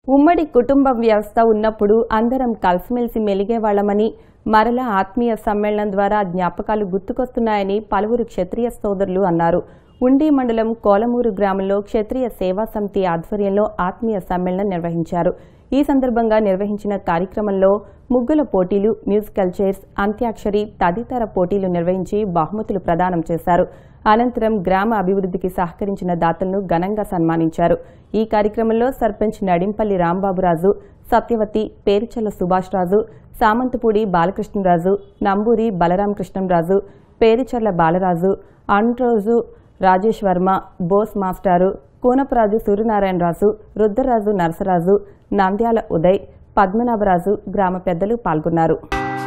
ఉమ్మడి కుటుంబ వ్యవస్థ ఉన్నప్పుడు అందరం కలిసిమెలిసి మెలిగేవాళ్లమని, మరలా ఆత్మీయ సమ్మేళనం ద్వారా జ్ఞాపకాలు గుర్తుకొస్తున్నాయని పలువురు క్షత్రియ సోదరులు అన్నారు. ఉండి మండలం కోలమూరు గ్రామంలో క్షత్రియ సేవా సమితి ఆధ్వర్యంలో ఆత్మీయ సమ్మేళనం నిర్వహించారు. ఈ సందర్భంగా నిర్వహించిన కార్యక్రమంలో ముగ్గుల పోటీలు, మ్యూజికల్ చైర్స్, అంత్యాక్షరి తదితర పోటీలు నిర్వహించి బహుమతులు ప్రదానం చేశారు. అనంతరం గ్రామ అభివృద్ధికి సహకరించిన దాతలను ఘనంగా సన్మానించారు. ఈ కార్యక్రమంలో సర్పంచ్ నడింపల్లి రాంబాబురాజు, సత్యవతి, పేరుచల్ల సుభాష్ రాజు, సామంతపూడి బాలకృష్ణరాజు, నంబూరి బలరామకృష్ణంరాజు, పేరుచర్ల బాలరాజు, అండ్రోజు రాజేష్ వర్మ, బోస్ మాస్టారు, కూనపరాజు సూర్యనారాయణరాజు, రుద్రరాజు నరసరాజు, నంద్యాల ఉదయ్, పద్మనాభరాజు గ్రామ పెద్దలు పాల్గొన్నారు.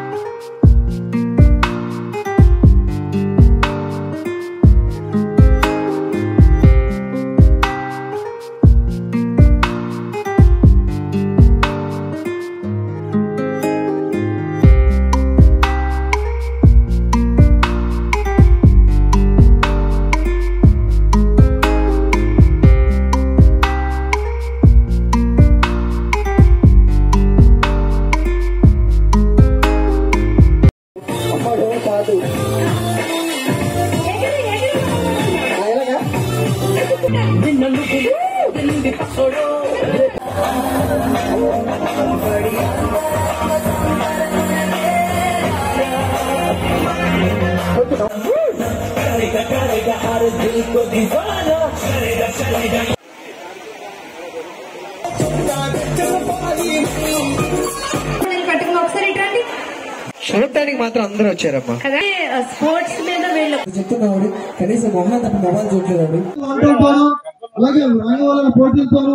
చూడటానికి మాత్రం అందరూ వచ్చారమ్మా. స్పోర్ట్స్ మీద చెప్తున్నాడు కనీసం మొహం తప్ప మొబైల్ చూడలేదండి. అలాగే రంగవల్ల పోటీలతోనూ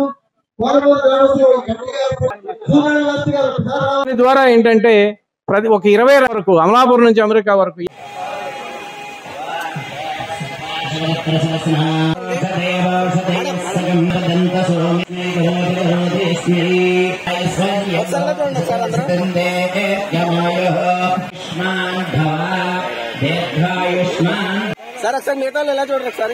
ద్వారా ఏంటంటే ప్రతి ఒక 20 వరకు అమలాపురం నుంచి అమెరికా వరకు సార్ ఒకసారి మిగతా ఎలా చూడరు ఒకసారి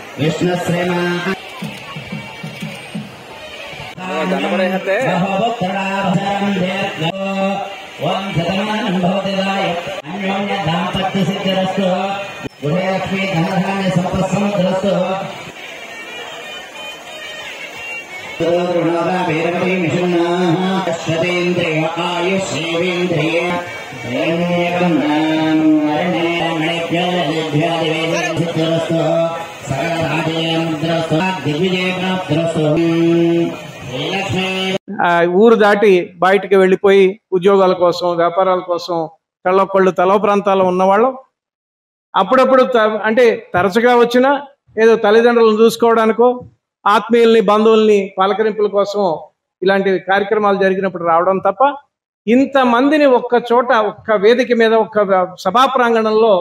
ఊరు దాటి బయటికి వెళ్ళిపోయి ఉద్యోగాల కోసం, వ్యాపారాల కోసం కళ్ళొక్కళ్ళు తలో ప్రాంతాల్లో ఉన్నవాళ్ళు అప్పుడప్పుడు అంటే తరచుగా వచ్చినా ఏదో తల్లిదండ్రులను చూసుకోవడానికో, ఆత్మీయుల్ని బంధువుల్ని పలకరింపుల కోసం ఇలాంటి కార్యక్రమాలు జరిగినప్పుడు రావడం తప్ప ఇంతమందిని ఒక్క చోట, ఒక్క వేదిక మీద, ఒక్క సభా ప్రాంగణంలో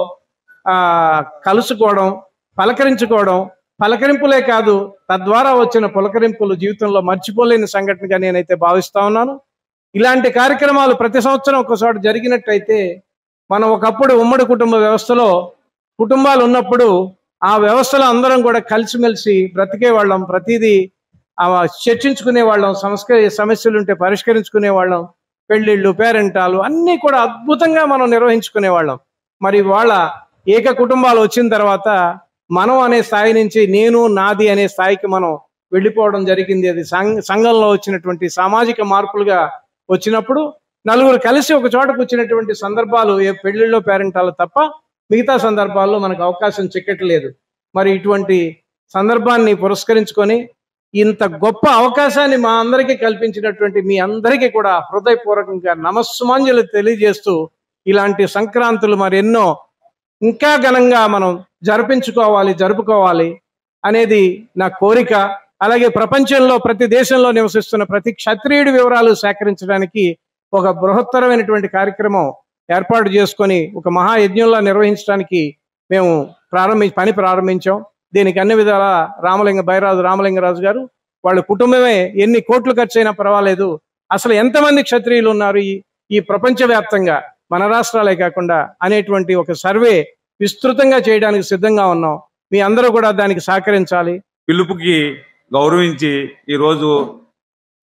కలుసుకోవడం, పలకరించుకోవడం, పలకరింపులే కాదు తద్వారా వచ్చిన పులకరింపులు జీవితంలో మర్చిపోలేని సంఘటనగా నేనైతే భావిస్తా ఉన్నాను. ఇలాంటి కార్యక్రమాలు ప్రతి సంవత్సరం ఒకచోట జరిగినట్టయితే మనం ఒకప్పుడు ఉమ్మడి కుటుంబ వ్యవస్థలో కుటుంబాలు ఉన్నప్పుడు ఆ వ్యవస్థలో అందరం కూడా కలిసిమెలిసి బ్రతికే వాళ్ళం, ప్రతిదీ చర్చించుకునే వాళ్ళం, సమస్యలు ఉంటే పరిష్కరించుకునే వాళ్ళం, పెళ్లిళ్ళు, పేరెంటాలు అన్నీ కూడా అద్భుతంగా మనం నిర్వహించుకునే వాళ్ళం. మరి వాళ్ళ ఏక కుటుంబాలు వచ్చిన తర్వాత మనం అనే స్థాయి నుంచి నేను నాది అనే స్థాయికి మనం వెళ్ళిపోవడం జరిగింది. అది సంఘంలో వచ్చినటువంటి సామాజిక మార్పులుగా వచ్చినప్పుడు నలుగురు కలిసి ఒక చోట కూర్చున్నటువంటి సందర్భాలు ఏ పెళ్లిళ్ళలో పేరెంటాలు తప్ప మిగతా సందర్భాల్లో మనకు అవకాశం చిక్కట్లేదు. మరి ఇటువంటి సందర్భాన్ని పురస్కరించుకొని ఇంత గొప్ప అవకాశాన్ని మా అందరికీ కల్పించినటువంటి మీ అందరికీ కూడా హృదయపూర్వకంగా నమస్సుమాంజలు తెలియజేస్తూ ఇలాంటి సంక్రాంతులు మరెన్నో ఇంకా ఘనంగా మనం జరుపుకోవాలి అనేది నా కోరిక. అలాగే ప్రపంచంలో ప్రతి దేశంలో నివసిస్తున్న ప్రతి క్షత్రియుడి వివరాలు సేకరించడానికి ఒక బృహత్తరమైనటువంటి కార్యక్రమం ఏర్పాటు చేసుకొని ఒక మహాయజ్ఞంలా నిర్వహించడానికి మేము పని ప్రారంభించాం. దీనికి అన్ని విధాల రామలింగరాజు గారు వాళ్ళ కుటుంబమే ఎన్ని కోట్లు ఖర్చు అయినా పర్వాలేదు, అసలు ఎంతమంది క్షత్రియులు ఉన్నారు ఈ ప్రపంచవ్యాప్తంగా, మన రాష్ట్రాలే కాకుండా అనేటువంటి ఒక సర్వే విస్తృతంగా చేయడానికి సిద్ధంగా ఉన్నాం. మీ అందరూ కూడా దానికి సహకరించాలి. పిలుపుకి గౌరవించి ఈరోజు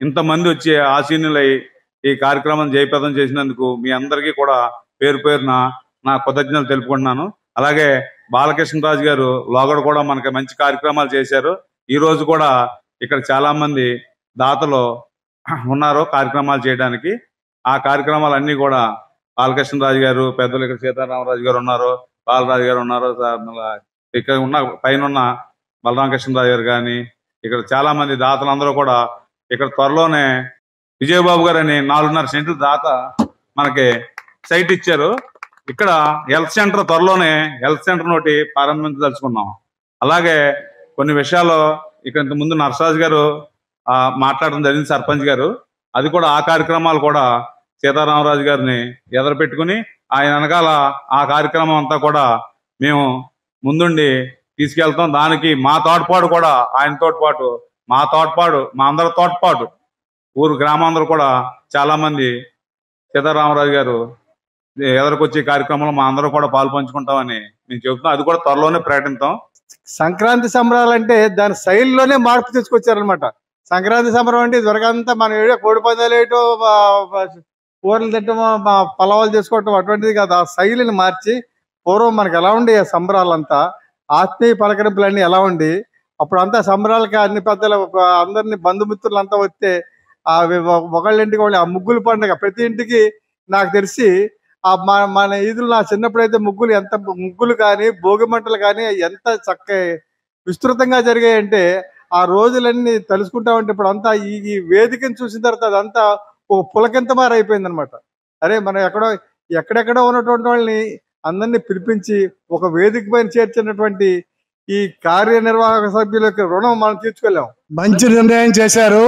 ఇంతమంది వచ్చి ఆసీనులై ఈ కార్యక్రమం జయప్రదం చేసినందుకు మీ అందరికీ కూడా పేరు పేరున నా కృతజ్ఞతలు తెలుపుకుంటున్నాను. అలాగే బాలకృష్ణరాజు గారు లోగడ కూడా మనకి మంచి కార్యక్రమాలు చేశారు. ఈ రోజు కూడా ఇక్కడ చాలా మంది దాతలు ఉన్నారు కార్యక్రమాలు చేయడానికి. ఆ కార్యక్రమాలన్నీ కూడా బాలకృష్ణరాజు గారు, పెద్దలు ఇక్కడ సీతారామరాజు గారు ఉన్నారు, బాలరాజు గారు ఉన్నారు, ఇక్కడ ఉన్న పైన ఉన్న బలరామకృష్ణరాజు గారు కానీ, ఇక్కడ చాలా మంది దాతలందరూ కూడా ఇక్కడ త్వరలోనే విజయబాబు గారు అని 4.5 సెంట్లు దాత మనకి సైట్ ఇచ్చారు. ఇక్కడ హెల్త్ సెంటర్ త్వరలోనే హెల్త్ సెంటర్ నోటి ప్రారంభించదలుచుకున్నాం. అలాగే కొన్ని విషయాలు ఇక్కడ ఇంత ముందు నరసరాజు గారు మాట్లాడడం జరిగింది, సర్పంచ్ గారు. అది కూడా ఆ కార్యక్రమాలు కూడా సీతారామరాజు గారిని ఎదురుపెట్టుకుని ఆయన వెనకాల ఆ కార్యక్రమం అంతా కూడా మేము ముందుండి తీసుకెళ్తాం. దానికి మా తోడ్పాటు కూడా ఆయన తోడ్పాటు, మా అందరి తోడ్పాటు ఊరు గ్రామాందరూ కూడా చాలా మంది సీతారామరాజు గారు ఎదురుకొచ్చే కార్యక్రమంలో మా అందరూ కూడా పాలు పంచుకుంటామని మేము చెబుతున్నాం. అది కూడా త్వరలోనే ప్రకటిస్తాం. సంక్రాంతి సంబరాలు అంటే దాని శైలిలోనే మార్పు తీసుకొచ్చారనమాట. సంక్రాంతి సంబరం అంటే దొరకంతా మనం ఏడో కోడి పందాలు వేయటం, కూరలు తిట్టడం, పలవాలు చేసుకోవటం అటువంటిది కాదు. ఆ శైలిని మార్చి పూర్వం మనకి ఎలా ఉండే సంబరాలంతా ఆత్మీయ పలకరింపులన్నీ ఎలా ఉండి అప్పుడంతా సంబరాలకి అన్ని పెద్దలు అందరినీ బంధుమిత్రులంతా వస్తే ఒకళ్ళింటికి వాళ్ళు ఆ ముగ్గుల పండుగ ప్రతి ఇంటికి నాకు తెలిసి మన ఈదులు నా చిన్నప్పుడైతే ముగ్గులు కానీ భోగి మంటలు కానీ ఎంత విస్తృతంగా జరిగాయంటే ఆ రోజులన్నీ తలుసుకుంటా ఉంటే ఇప్పుడు అంతా ఈ వేదికను చూసిన తర్వాత అదంతా ఒక పులకింత మారి అయిపోయింది అనమాట. అరే మనం ఎక్కడెక్కడో ఉన్నటువంటి వాళ్ళని అందరినీ పిలిపించి ఒక వేదిక పైన చేర్చినటువంటి ఈ కార్యనిర్వాహక సభ్యుల యొక్క రుణం మనం తీర్చుకోలేం. మంచి నిర్ణయం చేశారు.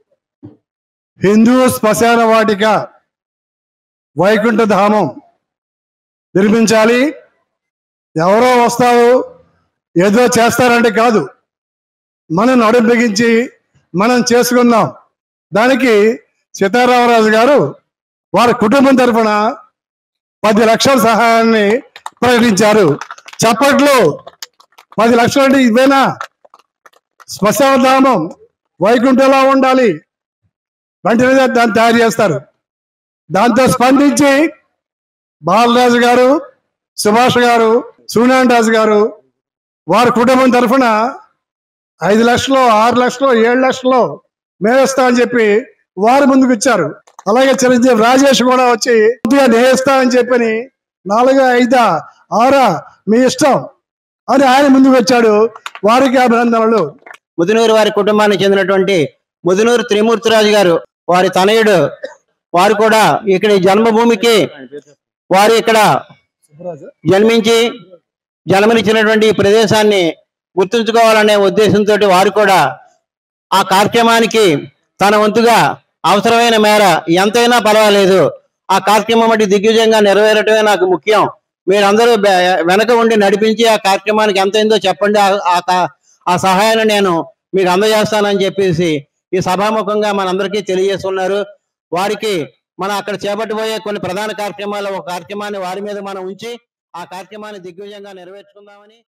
హిందూ శ్మశాన వాటిక వైకుంఠ ధామం నిర్మించాలి. ఎవరో వస్తారు ఏదో చేస్తారంటే కాదు, మనం నడుం బిగించి మనం చేసుకుందాం. దానికి సీతారామరాజు గారు వారి కుటుంబం తరఫున 10 లక్షల సహాయాన్ని ప్రకటించారు. చప్పట్లు. 10 లక్షలు అంటే ఇవేనా? శ్మశాన ధామం వైకుంఠంలో ఉండాలి, వెంటనే దాన్ని తయారు చేస్తారు. దాంతో స్పందించి బాలరాజు గారు, సుభాష్ గారు, సూర్యనారాయణ రాజు గారు వారి కుటుంబం తరఫున 5 లక్షలు, 6 లక్షలు, 7 లక్షలు మేవేస్తా అని చెప్పి వారు ముందుకు ఇచ్చారు. అలాగే చిరంజీవి రాజేష్ కూడా వచ్చి నేస్తా అని చెప్పని 4, 5, 6 మీ ఇష్టం అని ఆయన ముందుకు వచ్చాడు. వారికి అభినందనలు. ముదునూరు వారి కుటుంబానికి చెందినటువంటి ముదునూరు త్రిమూర్తిరాజు గారు, వారి తనయుడు, వారు కూడా ఇక్కడ జన్మభూమికి వారు ఇక్కడ జన్మించి జన్మనిచ్చినటువంటి ఈ ప్రదేశాన్ని గుర్తుంచుకోవాలనే ఉద్దేశంతో వారు కూడా ఆ కార్యక్రమానికి తన వంతుగా అవసరమైన మేర ఎంతైనా పర్వాలేదు ఆ కార్యక్రమం అంటే దిగ్విజయంగా నెరవేరటమే నాకు ముఖ్యం, మీరందరూ వెనక ఉండి నడిపించి ఆ కార్యక్రమానికి ఎంతైందో చెప్పండి, ఆ సహాయాన్ని నేను మీకు అందజేస్తానని చెప్పేసి ఈ సభాముఖంగా మనందరికీ తెలియజేస్తున్నారు. వారికి మనం అక్కడ చేపట్టబోయే కొన్ని ప్రధాన కార్యక్రమాలు ఒక కార్యక్రమాన్ని వారి మీద మనం ఉంచి ఆ కార్యక్రమాన్ని దిగ్విజయంగా నెరవేర్చుకుందామని